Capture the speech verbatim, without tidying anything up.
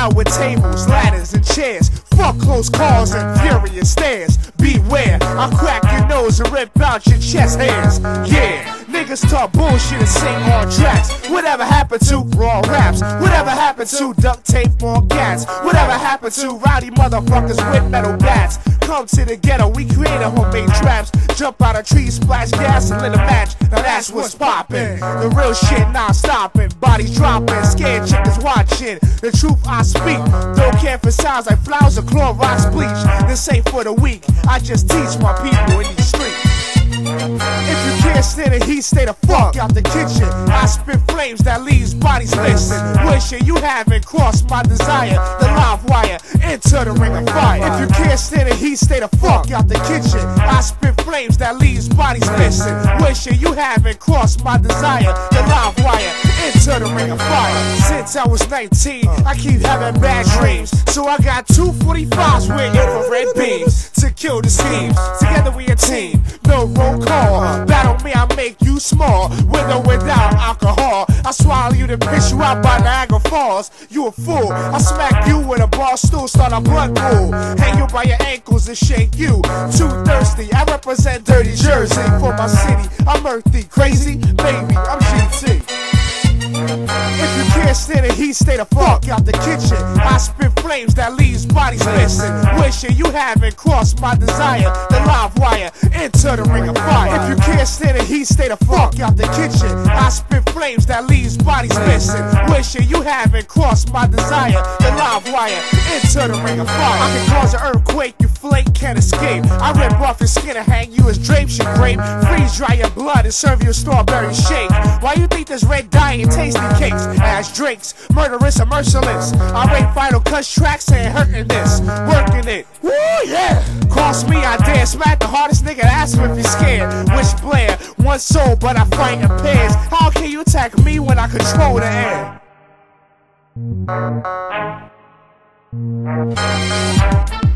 out with tables, ladders, and chairs. Fuck close calls and furious stares. Beware, I'll crack your nose and rip out your chest hairs. Yeah, niggas talk bullshit and sing on tracks. Whatever happened to raw raps? Whatever happened to duct tape on cats? Whatever happened to rowdy motherfuckers with metal bats? Come to the ghetto, we created homemade traps. Jump out of trees, splash gas, and lit a match. Now that's what's poppin'. The real shit not stopping. Bodies dropping, scared chickens watching. The truth I speak. Don't care for sounds like flowers or Clorox bleach. This ain't for the weak. I just teach my people in these streets. If you can't stand the heat, stay the fuck out the kitchen. I spit flames that leaves bodies missing. Wishing you haven't crossed my desire. The live wire into the ring of fire. If you can't stand the heat, stay the fuck out the kitchen. I spit flames that leaves bodies missing. Wishing you haven't crossed my desire. The live wire into the ring of fire. Since I was nineteen, I keep having bad dreams. So I got two forty-fives with infrared beams to kill the schemes. Together we a team, no roll call. Battle me, I make you small. With or without alcohol, I swallow you to piss you out by Niagara Falls. You a fool, I smack you with a bar stool, start a blood pool. Hang you by your ankles and shake you. Too thirsty, I represent dirty Jersey. For my city, I'm earthy, crazy, baby, I'm G T. If you can't stand the heat, stay the fuck out the kitchen. I spit flames that leaves bodies missing. Wishing you haven't crossed my desire. The live wire into the ring of fire. If you can't stand the heat, stay the fuck out the kitchen. I spit flames that leaves bodies missing. Wishing you haven't crossed my desire. The live wire into the ring of fire. I can cause an earthquake, you flake, can't escape. I rip off your skin and hang you as drapes you grape. Freeze dry your blood and serve you a strawberry shake. Why you think this red dye in tasty cakes? Ass drinks, murderous and merciless. I rate vital cuts tracks and hurting this. Working it, woo yeah. Cross me, I dare smack the hardest nigga, ask him if he's scared. Wish Blair, one soul but I fight in pairs. How can you attack me when I control the air?